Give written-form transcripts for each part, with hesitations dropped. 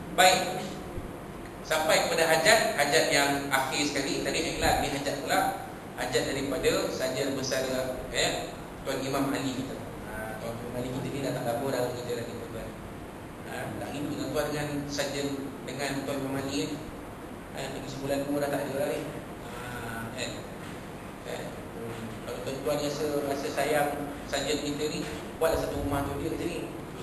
Baik, sampai kepada hajat yang akhir sekali. Tadi iklan, ni hajat pula. Hajat daripada saja besar Tuan Imam Ali kita. Tuan Imam Ali kita ni dah tak labur dalam kita lagi tuan. Tak rindu tuan dengan saja dengan Tuan Imam Ali. Lagi sebulan dua dah tak ada lagi. Kalau tuan-tuan rasa sayang saja kita ni, buatlah satu rumah tu dia kat sini.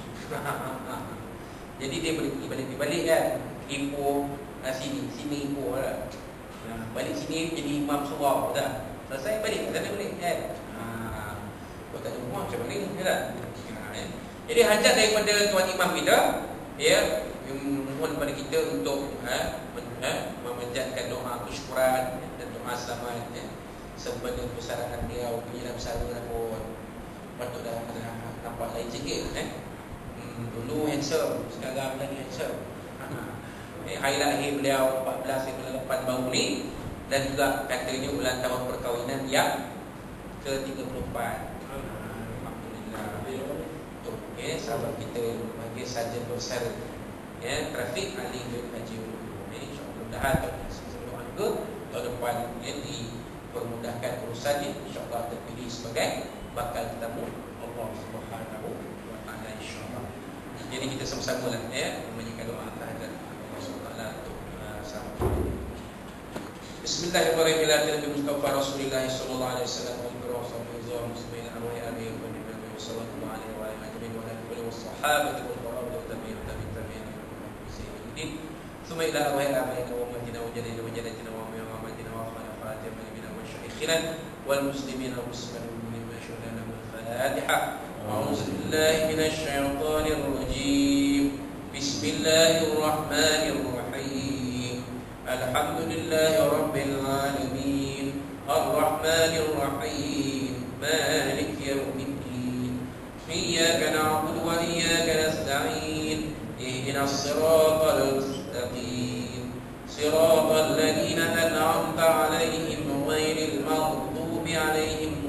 Jadi dia boleh pergi balik kan. Ipoh sini ipoh lah. Balik sini jadi imam surau dah. Selesai balik sana balik kan. Kalau tak ada rumah macam mana ni kan. Jadi hajat daripada tuan imam kita, mohon kepada kita untuk memanjatkan doa kesyukuran dan doa selamat sempena persaraan dia punya besar pun. Patut dah nampak lain sikit dulu handsome, sekarang lagi handsome. Hari lahir beliau 14/8 baru ni, dan juga katanya ulang tahun perkahwinan yang ke-34. Alhamdulillah. Sahabat kita bagi saja besar Trafik Ali bin Haji. Mudah-mudahan sebelum ke tahun depan dipermudahkan urusannya, insya-Allah terpilih sebagai bakal tetamu Allah Subhanahu wa taala insya-Allah. Jadi kita sama-sama lah menyebutkan doa terhadap Allah Subhanahu wa taala untuk sama. Bismillahirrahmanirrahim. Nabi Mustafa Rasulullah sallallahu alaihi wasallam wa sallallahu muslimin alaihi wa alihi wa sallallahu alaihi wa alihi wa alihi wa sahabati wal qurab wa tabi'in tabi'in sayyidin thumma ila arwah abaina wa madina wa jadina wa jadatina wa muhammadina wa khalafatina wa nabiyina wa shaykhina wal muslimina wa muslimin wa shahidana wal fatiha. A'udzu billahi minasy syaithanir rajim. Bismillahirrahmanirrahim. Alhamdulillahi rabbil alamin. Ar-rahmanir rahim. Maliki yaumiddin. Iyyaka na'budu wa iyyaka nasta'in. Ihdinas siratal mustaqim. Siratal ladzina an'amta 'alaihim ghairil maghdubi 'alaihim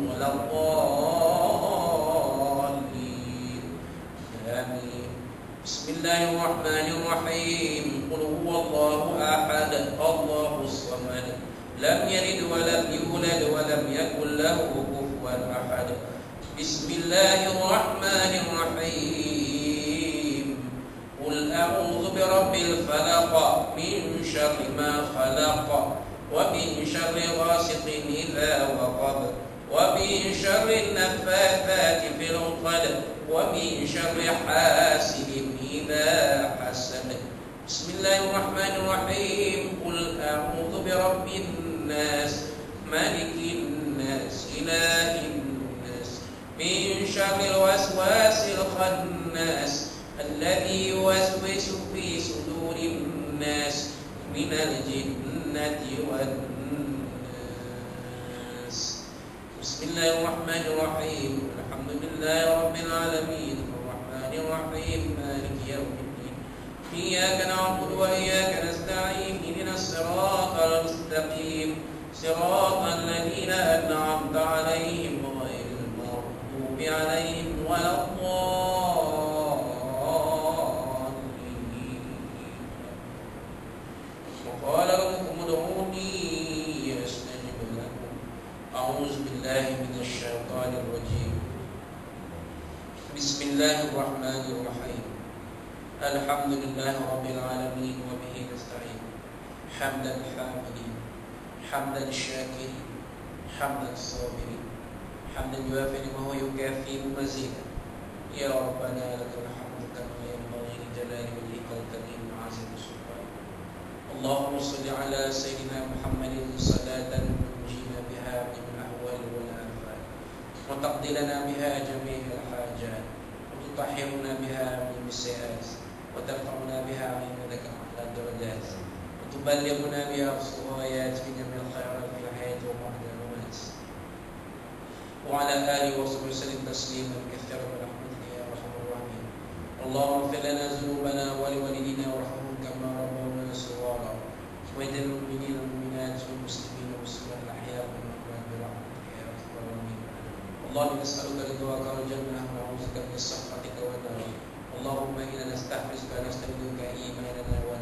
waladdallin. Amin. Bismillahirrahmanirrahim. Qul huwallahu ahad, Allahus samad. Lam yalid wa lam yulad wa lam yakul lahu kufuwan ahad. Bismillahirrahmanirrahim. Qul a'udzu birabbil falaq min syarri ma khalaq wa min syarri ghasiqin idza waqab wa min syarri an-naffathati fil 'uqad wa min syarri hasidin idza hasad. Bismillahirrahmanirrahim. Qul a'udzu birabbin nas malikin nas ilahin nas min syarril waswasil khannas alladzi yuwaswisu fi sudurin nas minal jinnati wan nas. Bismillahirrahmanirrahim. Alhamdulillahi rabbil alamin. Arrahmanir rahim. Maliki yaumiddin. Iyyaka na'budu wa iyyaka nasta'in. Ihdinas siratal mustaqim. Siratal ladzina an'amta 'alaihim ghairil maghdubi 'alaihim waladdallin. Wa qala rabbukum ud'uni astajib lakum. A'udzu billahi minasy syaithanir rajim. Bismillahirrahmanirrahim. Alhamdulillahi rabbil alamin wa bihi nasta'in. Hamdan hamidin, hamdan syakirin, hamdan sabirin, hamdan yuafi ni'amahu wa yukafi mazidah. Ya Rabbana lakal hamdu kama yanbaghi li jalali wajhikal karim wa 'azimi sultanik. Allahumma shalli ala sayyidina Muhammadin salatan tunjina biha min al-ahwal wal afat wa taqdi lana biha jami'al hajat wa tutahhiruna biha min as-sayyi'at wa tarfa'una biha indaka a'la darajat wa tuballighuna biha as-ghayat fi jami'il khairat fil hayati wa ba'da al-mamat. Wa ala alihi wa sahbihi sallim tasliman katsiran bi rahmatika ya arhamar rahimin. Allahumma ighfir lana dhunubana wa li walidina warhamhum kama rabbawna shighara. Wa lil mu'minina wal mu'minat wal muslimina wal muslimat al-ahya'i minhum bi rahmatika ya arhamar rahimin. Allahumma nas'aluka ridwaka wal jannah wa na'udzuka min sakhatika wan nar. Allahumma inna nastaghfiruka wa nastaghfiruka imanana wa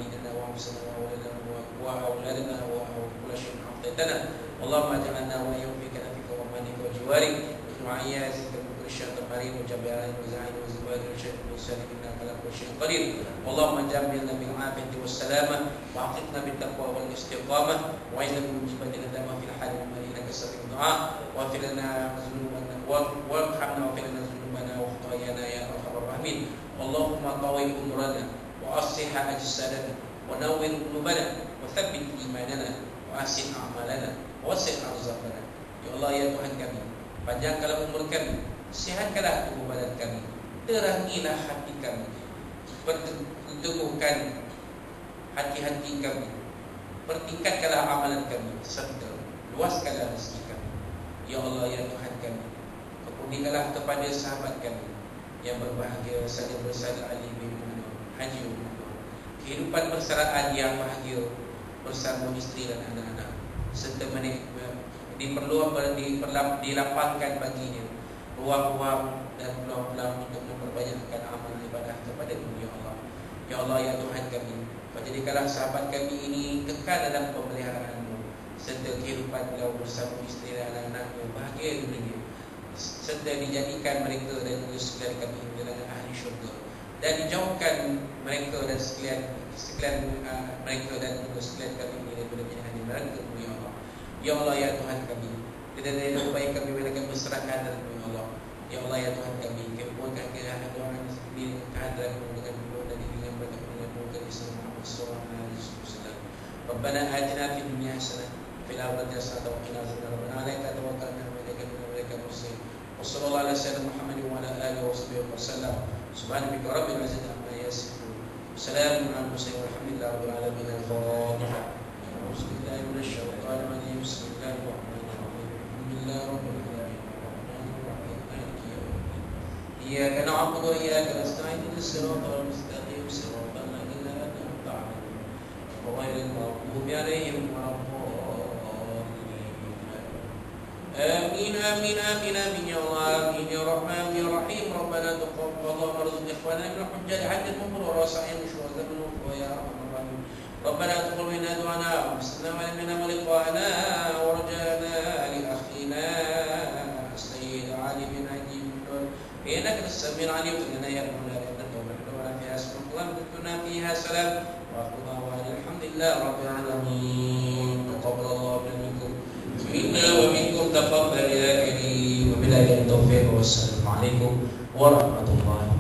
وجدتنا اللهم اجعلنا وإياهم في كنفك ورحمتك وجوارك وعيازك من الشيطان المريض وجبال وزعيم وزبال وشيخ وسالم انك على كل شيء قدير اللهم جملنا بالعافيه والسلامه وعقدنا بالتقوى والاستقامه وعنا بالمجبن الندامه في الحال انك سميع الدعاء واغفر لنا ذنوبنا وارحمنا واغفر لنا ذنوبنا وخطايانا يا ارحم الراحمين اللهم طوي امورنا واصلح اجسادنا ونور قلوبنا وثبت ايماننا واحسن اعمالنا ووسع ارزاقنا ya Allah ya Tuhan kami, panjangkanlah umur kami, sihatkanlah tubuh badan kami, terangilah hati kami, teguhkan hati-hati kami, pertingkatkanlah amalan kami, serta luaskanlah rezeki kami. Ya Allah ya Tuhan kami, kepunikanlah kepada sahabat kami yang berbahagia Saudara Saudara Ali bin Haji Umar, kehidupan persaraan yang bahagia bersama isteri dan anak-anak, serta dilapangkan baginya ruang-ruang dan peluang-peluang untuk memperbanyakkan amal ibadah kepada-Mu ya Allah. Ya Allah ya Tuhan kami, jadikanlah sahabat kami ini kekal dalam pemeliharaan-Mu, serta kehidupan beliau bersama isteri dan anak-anaknya bahagia di dunia, serta dijadikan mereka dan juga sekalian kami menjadi ahli syurga, dan dijauhkan mereka dan sekalian mereka dan juga sekalian kami daripada jahannam neraka ya Allah. Ya Allah ya Tuhan kami, tidak ada yang baik kami mereka berserahkan dalam ya Allah. Ya Allah ya Tuhan kami, kebunkan kehadiran sendiri kehadiran-Mu dengan doa dan dengan berkat menyambungkan Islam Muhammad sallallahu alaihi wasallam. Rabbana atina fid dunya hasanah fil akhirati hasanah wa qina adzabannar. Alaika tawakkalna wa ilaika al-mulk muslim. Wa sallallahu ala sayyidina Muhammad wa ala alihi wa sahbihi wasallam. Subhanaka rabbil izzati amma yasifun. Salamun ala al-mursalin walhamdulillahi rabbil alamin. Al-Fatihah. أعوذ بالله من الشيطان الرجيم بسم الله الرحمن الرحيم الحمد لله رب العالمين الرحمن الرحيم مالك يوم الدين إياك نعبد وإياك نستعين اهدنا الصراط المستقيم صراط الذين أنعمت عليهم غير المغضوب عليهم ولا الضالين آمين آمين آمين آمين يا الله آمين يا رحمن يا رحيم ربنا تقبل اللهم ارزق إخواننا من الحجاج حج المبرور وسعيهم شهداء الموت ويا أرحم الراحمين ربنا تقبل منا دعانا وحسنا علمنا ولقاءنا ورجانا لأخينا السيد علي بن عجيب إنك السميع العليم إننا يا رب العالمين ولا فيها سبحان الله كنا فيها سلام وآخر دعوانا الحمد لله رب العالمين تقبل الله منكم منا ومنكم تقبل يا كريم وبالله التوفيق والسلام عليكم ورحمة الله